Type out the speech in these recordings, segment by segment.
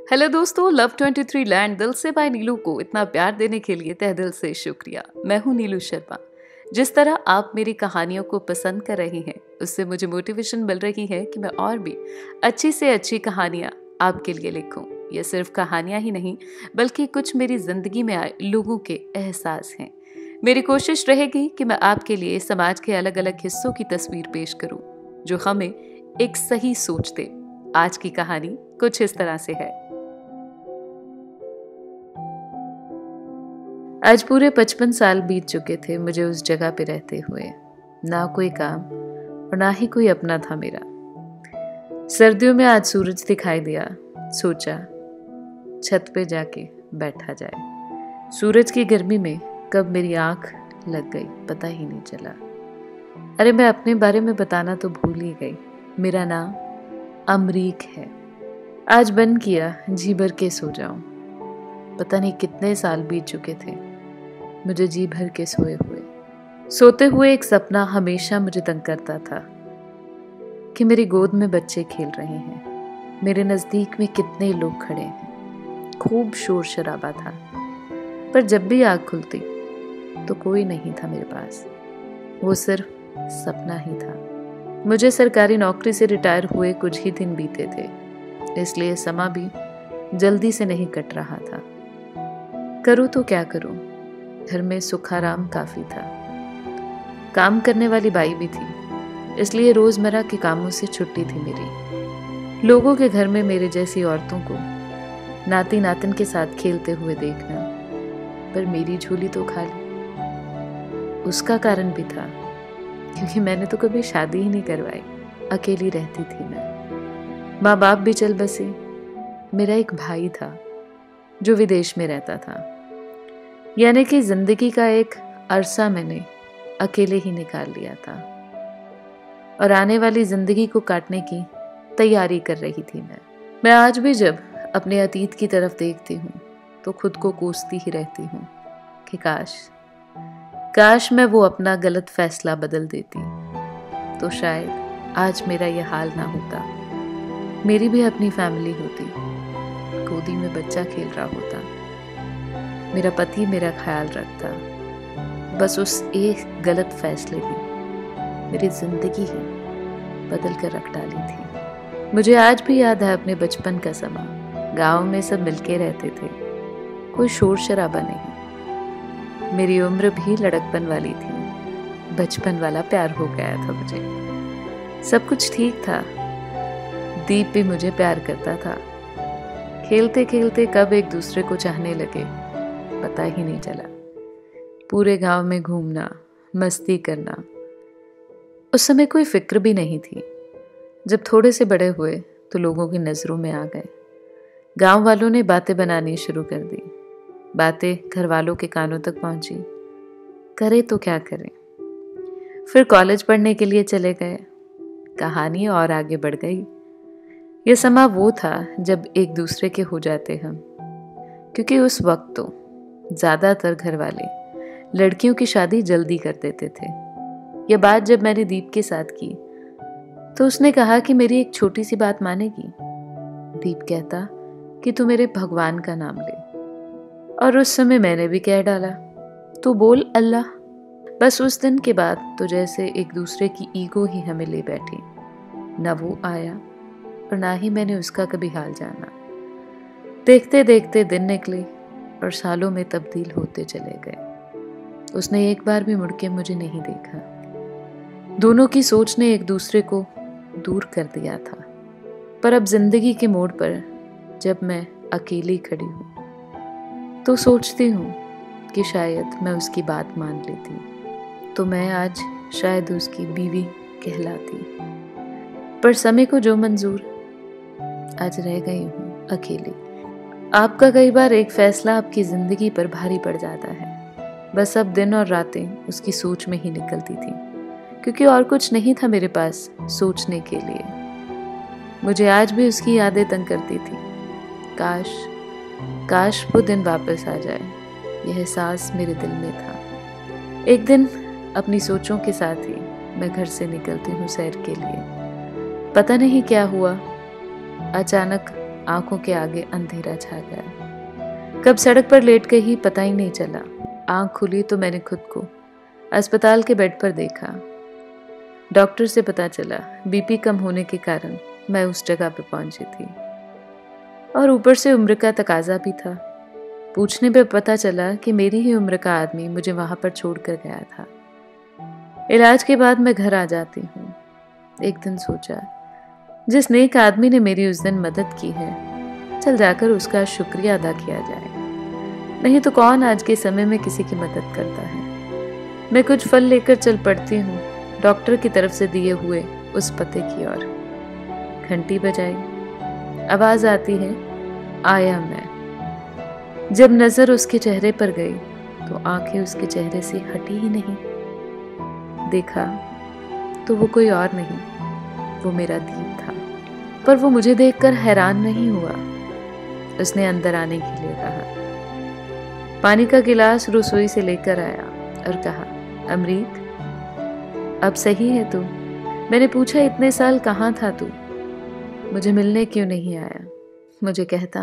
Hello दोस्तों, love 23 land दिल से बाय नीलू को इतना प्यार देने के लिए तहे दिल से शुक्रिया। मैं हूं नीलू शर्मा। जिस तरह आप मेरी कहानियों को पसंद कर रहे हैं, उससे मुझे मोटिवेशन मिल रही है कि मैं और भी अच्छी से अच्छी कहानियां आपके लिए लिखूं। ये सिर्फ कहानियां ही नहीं, बल्कि कुछ मेरी जिंदगी में आए लोगों के एहसास हैं। मेरी कोशिश रहेगी कि मैं आपके लिए समाज के अलग अलग हिस्सों की तस्वीर पेश करूं, जो हमें एक सही सोच दे। आज की कहानी कुछ इस तरह से है। आज पूरे 55 साल बीत चुके थे मुझे उस जगह पे रहते हुए। ना कोई काम और ना ही कोई अपना था मेरा। सर्दियों में आज सूरज दिखाई दिया, सोचा छत पे जाके बैठा जाए। सूरज की गर्मी में कब मेरी आंख लग गई पता ही नहीं चला। अरे मैं अपने बारे में बताना तो भूल ही गई। मेरा नाम अमरीक है। आज बंद किया जी भर के सो जाऊं। पता नहीं कितने साल बीत चुके थे मुझे जी भर के सोए हुए। सोते हुए एक सपना हमेशा मुझे तंग करता था कि मेरी गोद में बच्चे खेल रहे हैं, मेरे नजदीक में कितने लोग खड़े हैं, खूब शोर शराबा था। पर जब भी आँख खुलती तो कोई नहीं था मेरे पास। वो सिर्फ सपना ही था। मुझे सरकारी नौकरी से रिटायर हुए कुछ ही दिन बीते थे, इसलिए समा भी जल्दी से नहीं कट रहा था। करूँ तो क्या करूँ, घर में सुख आराम काफी था। काम करने वाली बाई भी थी, इसलिए रोजमर्रा के कामों से छुट्टी थी मेरी। लोगों के घर में मेरे जैसी औरतों को नाती नातिन के साथ खेलते हुए देखना, पर मेरी झोली तो खाली। उसका कारण भी था क्योंकि मैंने तो कभी शादी ही नहीं करवाई, अकेली रहती थी मैं। माँ बाप भी चल बसे। मेरा एक भाई था जो विदेश में रहता था, यानी कि जिंदगी का एक अरसा मैंने अकेले ही निकाल लिया था और आने वाली जिंदगी को काटने की तैयारी कर रही थी मैं आज भी जब अपने अतीत की तरफ देखती हूँ तो खुद को कोसती ही रहती हूँ कि काश मैं वो अपना गलत फैसला बदल देती, तो शायद आज मेरा यह हाल ना होता। मेरी भी अपनी फैमिली होती, गोदी में बच्चा खेल रहा होता, मेरा पति मेरा ख्याल रखता। बस उस एक गलत फैसले ने मेरी जिंदगी ही बदल कर रख डाली थी। मुझे आज भी याद है अपने बचपन का समा। गांव में सब मिलके रहते थे, कोई शोर शराबा नहीं। मेरी उम्र भी लड़कपन वाली थी, बचपन वाला प्यार हो गया था मुझे। सब कुछ ठीक था। दीप भी मुझे प्यार करता था। खेलते खेलते कब एक दूसरे को चाहने लगे पता ही नहीं चला। पूरे गांव में घूमना, मस्ती करना, उस समय कोई फिक्र भी नहीं थी। जब थोड़े से बड़े हुए तो लोगों की नजरों में आ गए। गांव वालों ने बातें बनानी शुरू कर दी। बातें घर वालों के कानों तक पहुंची। करे तो क्या करें। फिर कॉलेज पढ़ने के लिए चले गए। कहानी और आगे बढ़ गई। यह समा वो था जब एक दूसरे के हो जाते हम, क्योंकि उस वक्त तो ज्यादातर घर वाले लड़कियों की शादी जल्दी कर देते थे। यह बात जब मैंने दीप के साथ की तो उसने कहा कि मेरी एक छोटी सी बात मानेगी। दीप कहता कि तू मेरे भगवान का नाम ले, और उस समय मैंने भी कह डाला तू बोल अल्लाह। बस उस दिन के बाद तो जैसे एक दूसरे की ईगो ही हमें ले बैठी। न वो आया और ना ही मैंने उसका कभी हाल जाना। देखते देखते दिन निकले और सालों में तब्दील होते चले गए। उसने एक बार भी मुड़ के मुझे नहीं देखा। दोनों की सोच ने एक दूसरे को दूर कर दिया था। पर अब जिंदगी के मोड़ पर जब मैं अकेली खड़ी हूँ तो सोचती हूँ कि शायद मैं उसकी बात मान लेती तो मैं आज शायद उसकी बीवी कहलाती। पर समय को जो मंजूर, आज रह गई हूँ अकेली। आपका कई बार एक फैसला आपकी जिंदगी पर भारी पड़ जाता है। बस अब दिन और रातें उसकी सोच में ही निकलती थी, क्योंकि और कुछ नहीं था मेरे पास सोचने के लिए। मुझे आज भी उसकी यादें तंग करती थी। काश वो दिन वापस आ जाए। यह एहसास मेरे दिल में था। एक दिन अपनी सोचों के साथ ही मैं घर से निकलती हूँ सैर के लिए। पता नहीं क्या हुआ, अचानक आंखों के आगे अंधेरा छा गया। कब सड़क पर लेट गई पता ही नहीं चला। आंख खुली तो मैंने खुद को अस्पताल के बेड पर देखा। डॉक्टर से पता चला बीपी कम होने के कारण मैं उस जगह पे पहुंची थी, और ऊपर से उम्र का तकाजा भी था। पूछने पे पता चला कि मेरी ही उम्र का आदमी मुझे वहां पर छोड़कर गया था। इलाज के बाद मैं घर आ जाती हूँ। एक दिन सोचा, जिस नेक आदमी ने मेरी उस दिन मदद की है, चल जाकर उसका शुक्रिया अदा किया जाए। नहीं तो कौन आज के समय में किसी की मदद करता है। मैं कुछ फल लेकर चल पड़ती हूँ डॉक्टर की तरफ से दिए हुए उस पते की ओर। घंटी बजाई, आवाज आती है, आया मैं। जब नजर उसके चेहरे पर गई तो आंखें उसके चेहरे से हटी ही नहीं। देखा तो वो कोई और नहीं, वो मेरा दीप था। पर वो मुझे देखकर हैरान नहीं हुआ। उसने अंदर आने के लिए कहा। पानी का गिलास रसोई से लेकर आया और कहा, अमरीक, अब सही है तू? मैंने पूछा, इतने साल कहाँ था तू? मुझे मिलने क्यों नहीं आया? मुझे कहता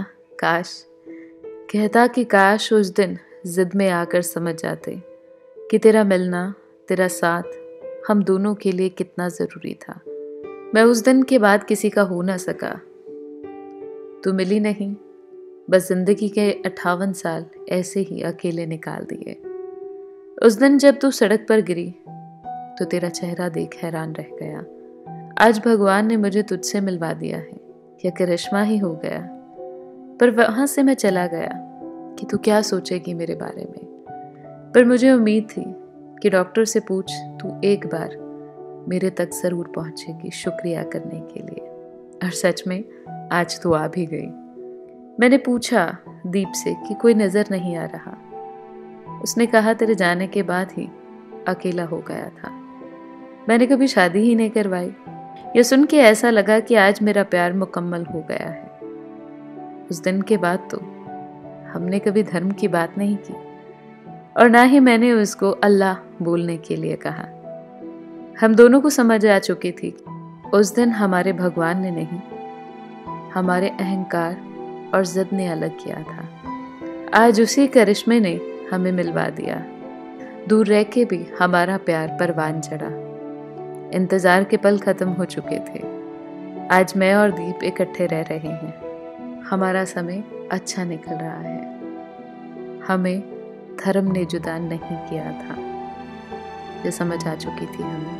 कि काश उस दिन जिद में आकर समझ जाते कि तेरा मिलना, तेरा साथ हम दोनों के लिए कितना जरूरी था। मैं उस दिन के बाद किसी का हो ना सका। तू मिली नहीं, बस जिंदगी के 58 साल ऐसे ही अकेले निकाल दिए। उस दिन जब तू सड़क पर गिरी तो तेरा चेहरा देख हैरान रह गया। आज भगवान ने मुझे तुझसे मिलवा दिया है, या करिश्मा ही हो गया। पर वहां से मैं चला गया कि तू क्या सोचेगी मेरे बारे में। पर मुझे उम्मीद थी कि डॉक्टर से पूछ, तू एक बार मेरे तक जरूर पहुंचेगी शुक्रिया करने के लिए। और सच में आज तू आ भी गई। मैंने पूछा दीप से कि कोई नजर नहीं आ रहा। उसने कहा, तेरे जाने के बाद ही अकेला हो गया था। मैंने कभी शादी ही नहीं करवाई। यह सुन के ऐसा लगा कि आज मेरा प्यार मुकम्मल हो गया है। उस दिन के बाद तो हमने कभी धर्म की बात नहीं की, और ना ही मैंने उसको अल्लाह बोलने के लिए कहा। हम दोनों को समझ आ चुकी थी उस दिन हमारे भगवान ने नहीं, हमारे अहंकार और जिद ने अलग किया था। आज उसी करिश्मे ने हमें मिलवा दिया। दूर रह के भी हमारा प्यार परवान चढ़ा। इंतजार के पल खत्म हो चुके थे। आज मैं और दीप इकट्ठे रह रहे हैं। हमारा समय अच्छा निकल रहा है। हमें धर्म ने जुदा नहीं किया था। ये समझ आ चुकी थी हमें।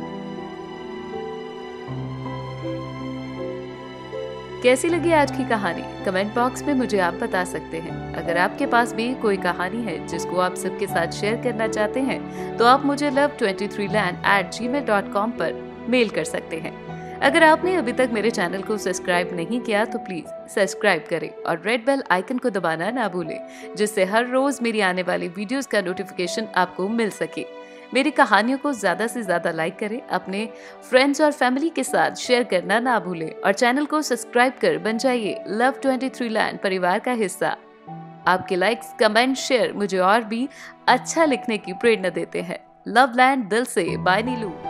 कैसी लगी आज की कहानी? कमेंट बॉक्स में मुझे आप बता सकते हैं। अगर आपके पास भी कोई कहानी है जिसको आप सबके साथ शेयर करना चाहते हैं तो आप मुझे love23land@gmail.com पर मेल कर सकते हैं। अगर आपने अभी तक मेरे चैनल को सब्सक्राइब नहीं किया तो प्लीज सब्सक्राइब करें और रेड बेल आइकन को दबाना ना भूलें, जिससे हर रोज मेरी आने वाली वीडियोस का नोटिफिकेशन आपको मिल सके। मेरी कहानियों को ज्यादा से ज्यादा लाइक करें, अपने फ्रेंड्स और फैमिली के साथ शेयर करना ना भूलें और चैनल को सब्सक्राइब कर बन जाइए लव23 लैंड परिवार का हिस्सा। आपके लाइक्स, कमेंट, शेयर मुझे और भी अच्छा लिखने की प्रेरणा देते हैं। लव लैंड दिल से, बाय नीलू।